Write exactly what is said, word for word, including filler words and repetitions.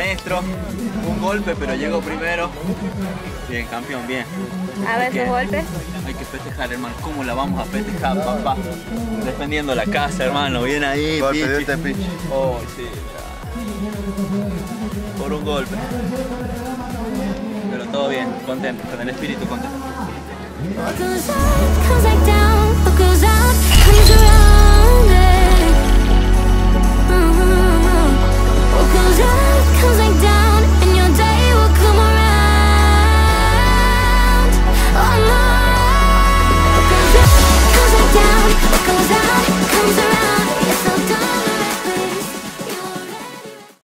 maestro. Un golpe, pero llegó primero. Bien, campeón, bien. A ver sus golpes. Hay que festejar, hermano. ¿Cómo la vamos a festejar, papá? Defendiendo la casa, hermano. Bien ahí, golpe de pichi. este pichi. Oh, sí. Por un golpe. Pero todo bien, contento, con el espíritu contento.